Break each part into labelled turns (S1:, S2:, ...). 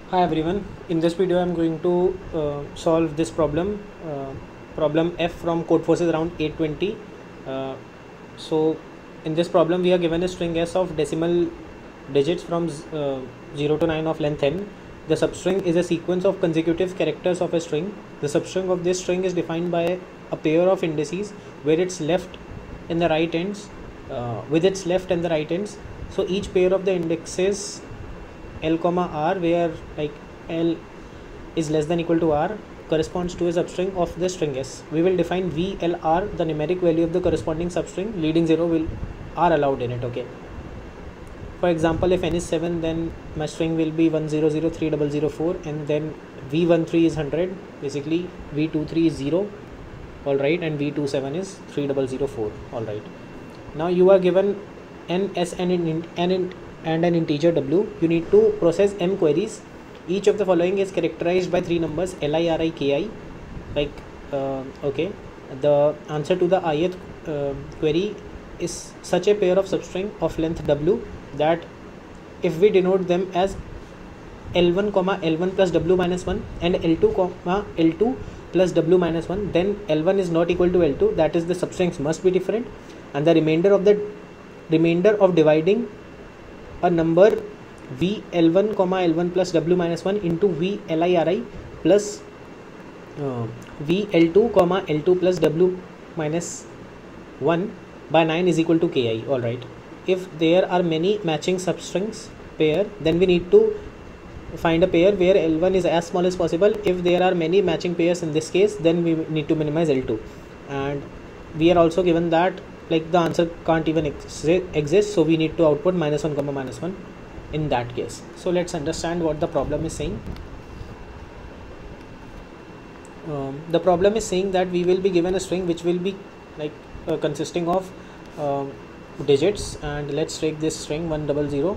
S1: Hi everyone, in this video I am going to solve this problem F from Codeforces round 820. So in this problem we are given a string S of decimal digits from 0 to 9 of length n. The substring is a sequence of consecutive characters of a string. The substring of this string is defined by a pair of indices where its left and the right ends with its left and the right ends. So each pair of the indexes L comma R, where like L is less than equal to R, corresponds to a substring of the string S. We will define VLR, the numeric value of the corresponding substring. Leading 0 will are allowed in it. Okay. For example, if n is 7, then my string will be 1003004, and then V13 is 100. Basically, V23 is 0. All right, and V27 is 3004. All right. Now you are given n, s, and an integer w. You need to process m queries. Each of the following is characterized by three numbers li, ri, ki. Like okay, the answer to the ith query is such a pair of substring of length w that if we denote them as L1 comma L1 plus W minus 1 and L2 comma L2 plus W minus 1, then L1 is not equal to L2, that is the substrings must be different, and the remainder of dividing a number V L1 comma L1 plus W minus 1 into V Li Ri plus V L2 comma L2 plus W minus 1 by 9 is equal to Ki. Alright. If there are many matching substrings pair, then we need to find a pair where L1 is as small as possible. If there are many matching pairs in this case, then we need to minimize L2. And we are also given that like the answer can't even exist, so we need to output -1 comma -1 in that case. So let's understand what the problem is saying. The problem is saying that we will be given a string which will be like consisting of digits, and let's take this string 100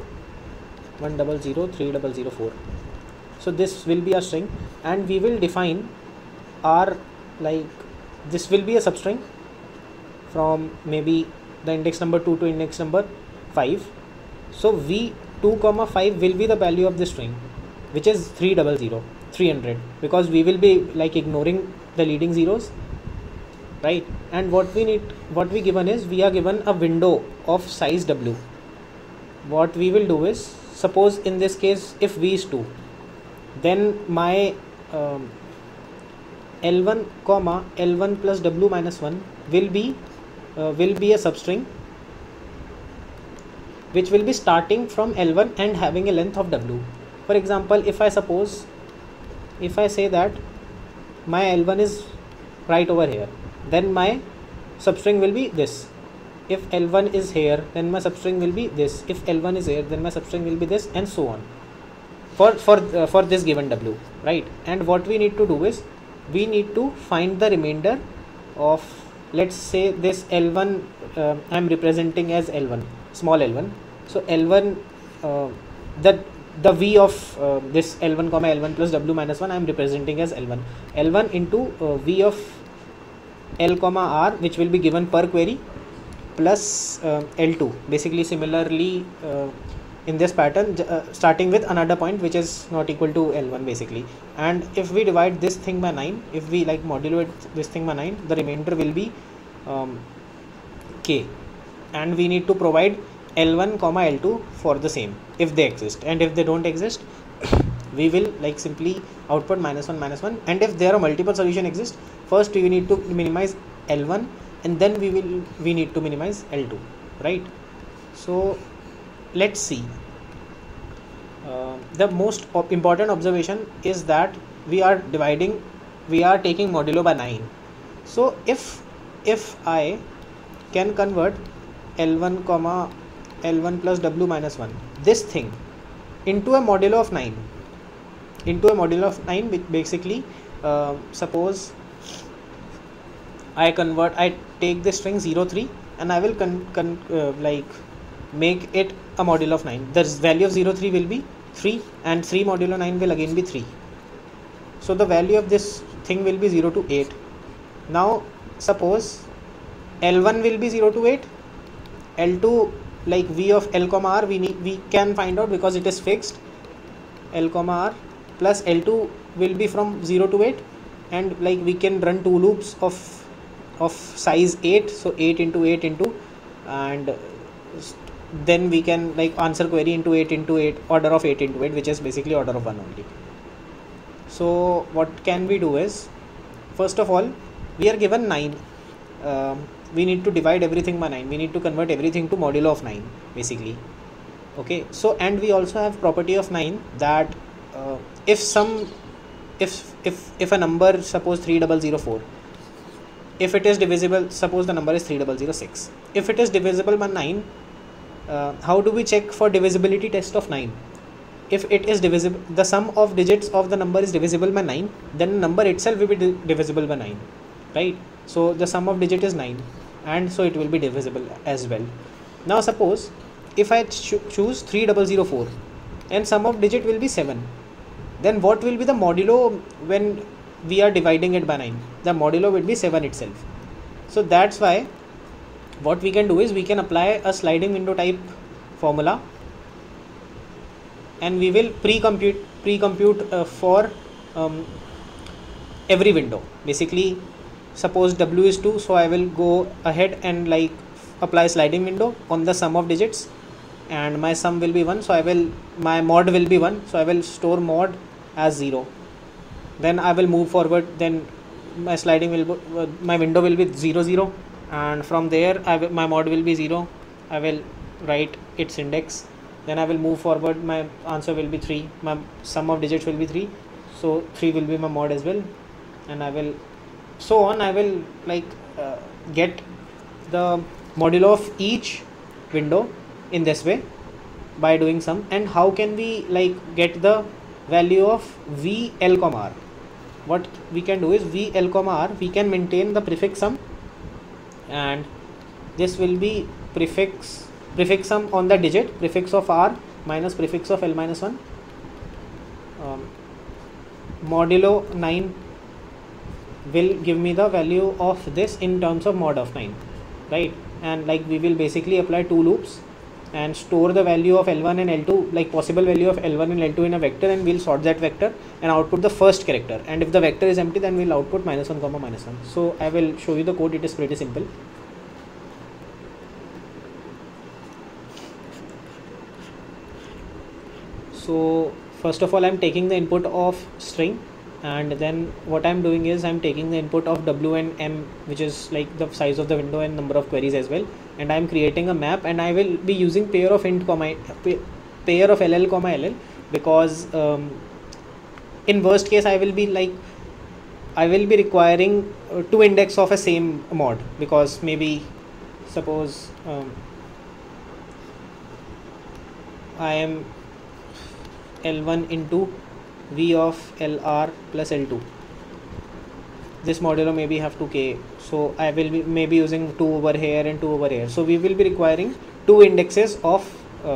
S1: 3004. So this will be a string, and we will define our, like, this will be a substring from maybe the index number 2 to index number 5. So v2 comma 5 will be the value of the string, which is 300, because we will be like ignoring the leading zeros, right? And what we given is, we are given a window of size w. What we will do is, suppose in this case if v is 2, then my L1 comma L1 plus W minus 1 will be a substring which will be starting from L1 and having a length of W. For example, if I say that my L1 is right over here, then my substring will be this. If L1 is here, then my substring will be this. If L1 is here, then my substring will be this, and so on for this given W, right? And what we need to do is, we need to find the remainder of, let's say this L1 I am representing as L1, small L1. So L1 the V of this L1 comma L1 plus W minus 1 I am representing as L1 into V of L comma R, which will be given per query, plus L2. Basically similarly in this pattern, starting with another point which is not equal to L1 basically. And if we divide this thing by 9, if we like modulate this thing by 9, the remainder will be K, and we need to provide L1 comma L2 for the same if they exist, and if they don't exist we will like simply output -1, and if there are multiple solution exist, first we need to minimize L1, and then we need to minimize L2, right? So let's see. The most important observation is that we are taking modulo by 9. So if I can convert L1 comma L1 plus W minus 1, this thing, into a modulo of 9, which basically suppose I take this string 03 and I will like make it a modulo of 9. The value of 03 will be 3, and 3 modulo 9 will again be 3. So the value of this thing will be 0 to 8. Now suppose L1 will be 0 to 8, L2 like V of L comma R we can find out because it is fixed. L comma R plus L2 will be from 0 to 8, and like we can run two loops of size 8, so 8 into 8 into, and then we can like answer query into 8 into 8, order of 8 into 8, which is basically order of 1 only. So what can we do is, first of all, we are given 9. We need to divide everything by 9. We need to convert everything to modulo of 9 basically. Okay, so and we also have property of 9 that if a number, suppose 3004, if it is divisible, suppose the number is 3006, if it is divisible by 9, how do we check for divisibility test of 9? If it is divisible, the sum of digits of the number is divisible by 9, then the number itself will be divisible by 9, right? So the sum of digit is 9, and so it will be divisible as well. Now suppose if I choose 3004 and sum of digit will be 7, then what will be the modulo when we are dividing it by 9? The modulo will be 7 itself. So that's why what we can do is we can apply a sliding window type formula, and we will pre-compute for every window. Basically, suppose W is 2, so I will go ahead and like apply sliding window on the sum of digits, and my sum will be 1, so my mod will be 1, so I will store mod as 0. Then I will move forward, then my my window will be 0 0, and from there my mod will be 0. I will write its index, then I will move forward, my answer will be 3, my sum of digits will be 3, so 3 will be my mod as well, and I will so on. I will like get the modulo of each window in this way by doing sum. And how can we like get the value of v l comma r? What we can do is v l comma r, we can maintain the prefix sum, and this will be prefix sum on the digit, prefix of r minus prefix of l minus 1, modulo 9 will give me the value of this in terms of mod of 9, right? And like we will basically apply two loops and store the value of L1 and L2, like possible value of L1 and L2 in a vector, and we'll sort that vector and output the first character, and if the vector is empty, then we'll output -1 comma -1. So I will show you the code. It is pretty simple. So first of all, I'm taking the input of string, and then what I'm doing is I'm taking the input of W and M, which is like the size of the window and number of queries as well, and I'm creating a map, and I will be using pair of int comma pair of LL comma LL, because in worst case I will be requiring two index of a same mod, because maybe suppose I am L1 into V of LR plus L2. This modulo maybe have 2k, so I will be maybe using 2 over here and 2 over here. So we will be requiring two indexes of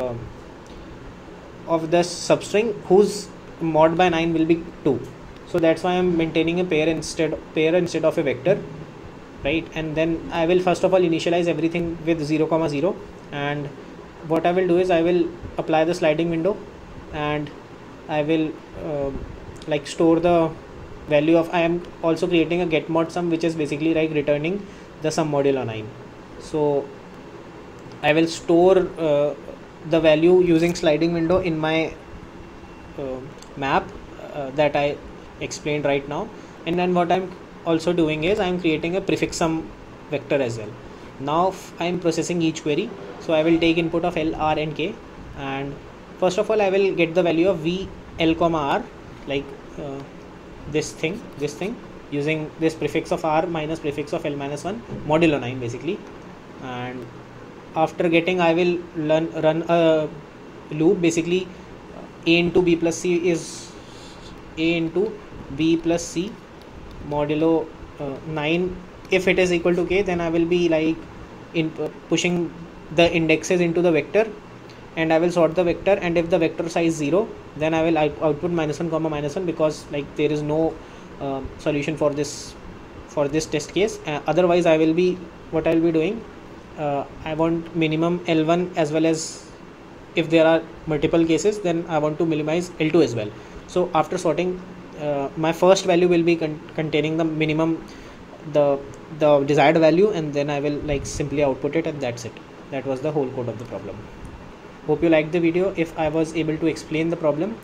S1: the substring whose mod by 9 will be 2. So that's why I'm maintaining a pair instead of a vector, right? And then I will first of all initialize everything with 0 comma 0, and what I will do is I will apply the sliding window, and I will like store the value of, I am also creating a get mod sum, which is basically like returning the sum modulo 9. So I will store the value using sliding window in my map that I explained right now. And then what I'm also doing is I'm creating a prefix sum vector as well. Now I am processing each query, so I will take input of L, R and K, and first of all I will get the value of V L comma R, like this thing using this prefix of R minus prefix of L minus 1 modulo 9 basically. And after getting, I will run a loop, basically A into B plus C is A into B plus C modulo 9. If it is equal to K, then I will be like pushing the indexes into the vector, and I will sort the vector, and if the vector size 0, then I will output -1 comma -1, because like there is no solution for this test case. Otherwise I will be doing, I want minimum L1 as well as, if there are multiple cases, then I want to minimize L2 as well. So after sorting, my first value will be containing the minimum, the desired value, and then I will like simply output it, and that's it. That was the whole code of the problem. Hope you liked the video. If I was able to explain the problem,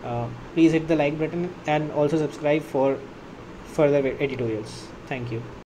S1: please hit the like button and also subscribe for further editorials. Thank you.